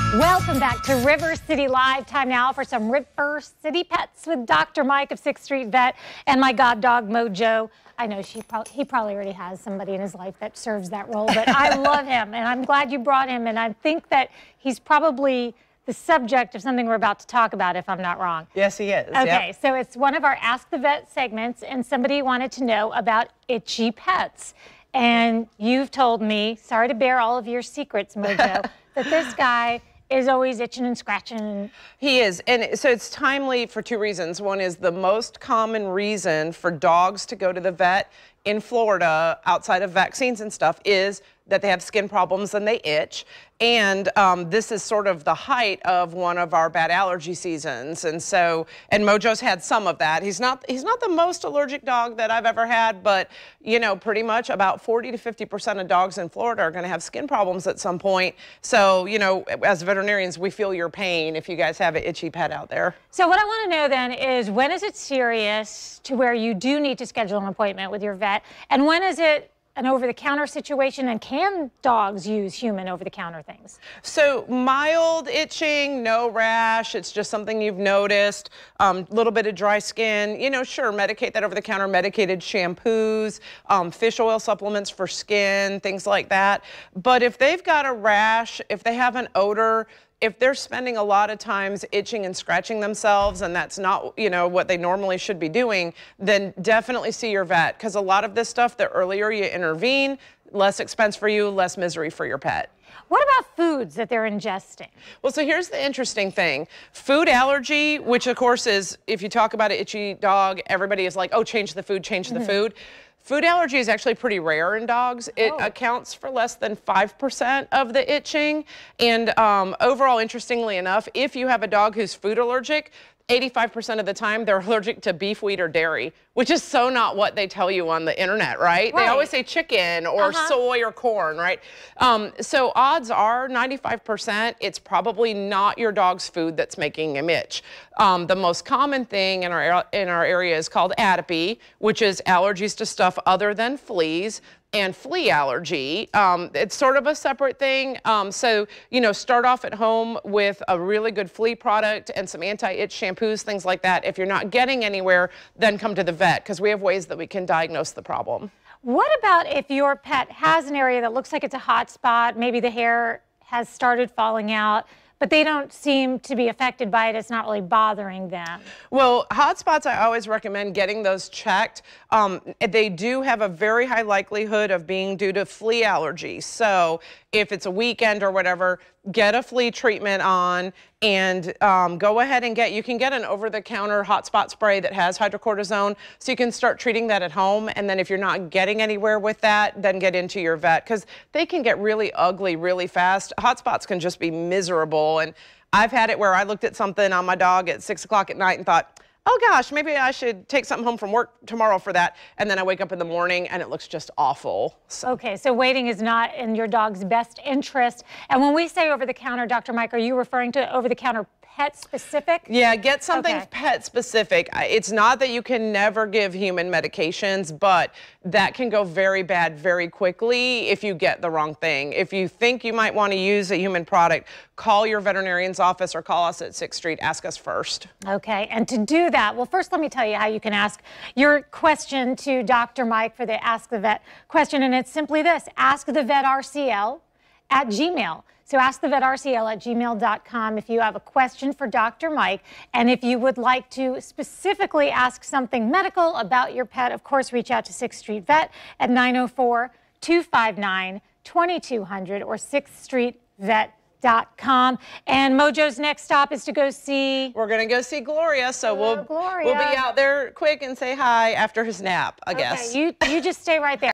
Welcome back to River City Live. Time now for some River City Pets with Dr. Mike of 6th Street Vet and my god dog Mojo. I know he probably already has somebody in his life that serves that role, but I love him and I'm glad you brought him, and I think that he's probably the subject of something we're about to talk about, if I'm not wrong. Yes, he is. Okay, yep. So it's one of our Ask the Vet segments, and somebody wanted to know about itchy pets. And you've told me, sorry to bear all of your secrets, Mojo, that this guy is always itching and scratching. He is, and so it's timely for two reasons. One is the most common reason for dogs to go to the vet in Florida, outside of vaccines and stuff, is that they have skin problems and they itch. And this is sort of the height of one of our bad allergy seasons. And so, and Mojo's had some of that. He's not the most allergic dog that I've ever had, but you know, pretty much about 40 to 50% of dogs in Florida are going to have skin problems at some point. So, you know, as veterinarians, we feel your pain if you guys have an itchy pet out there. So what I want to know then is, when is it serious to where you do need to schedule an appointment with your vet? And when is it an over-the-counter situation, and can dogs use human over-the-counter things? So mild itching, no rash, it's just something you've noticed, little bit of dry skin, you know, sure, medicate that over-the-counter, medicated shampoos, fish oil supplements for skin, things like that. But if they've got a rash, if they have an odor, if they're spending a lot of times itching and scratching themselves, and that's not, you know, what they normally should be doing, then definitely see your vet, because a lot of this stuff, the earlier you intervene, less expense for you, less misery for your pet. What about foods that they're ingesting? Well, so here's the interesting thing. Food allergy, which of course is, if you talk about an itchy dog, everybody is like, oh, change the food, change the food. Food allergy is actually pretty rare in dogs. It accounts for less than 5% of the itching. And overall, interestingly enough, if you have a dog who's food allergic, 85% of the time they're allergic to beef, wheat, or dairy, which is so not what they tell you on the internet, right? They always say chicken or soy or corn, right? So odds are 95%, it's probably not your dog's food that's making him itch. The most common thing in our area is called atopy, which is allergies to stuff other than fleas. And flea allergy, it's sort of a separate thing. So, you know, start off at home with a really good flea product and some anti-itch shampoos, things like that. If you're not getting anywhere, then come to the vet, because we have ways that we can diagnose the problem. What about if your pet has an area that looks like it's a hot spot, maybe the hair has started falling out, but they don't seem to be affected by it, it's not really bothering them? Well, hot spots, I always recommend getting those checked. They do have a very high likelihood of being due to flea allergy. So if it's a weekend or whatever, get a flea treatment on, and go ahead and you can get an over-the-counter hot spot spray that has hydrocortisone, so you can start treating that at home. And then if you're not getting anywhere with that, then get into your vet, because they can get really ugly really fast. Hot spots can just be miserable. And I've had it where I looked at something on my dog at 6 o'clock at night and thought, oh gosh, maybe I should take something home from work tomorrow for that. And then I wake up in the morning and it looks just awful. So. Okay, so waiting is not in your dog's best interest. And when we say over-the-counter, Dr. Mike, are you referring to over-the-counter pet specific? Yeah, get something pet specific. It's not that you can never give human medications, but that can go very bad very quickly if you get the wrong thing. If you think you might want to use a human product, call your veterinarian's office or call us at 6th Street. Ask us first. Okay, and to do that, well, first let me tell you how you can ask your question to Dr. Mike for the Ask the Vet question, and it's simply this: askthevetrcl@gmail.com. So askthevetrcl@gmail.com if you have a question for Dr. Mike. And if you would like to specifically ask something medical about your pet, of course, reach out to 6th Street Vet at 904-259-2200 or 6thstreetvet.com. And Mojo's next stop is to go see... We're going to go see Gloria, so we'll be out there quick and say hi after his nap, I guess. Okay, you just stay right there.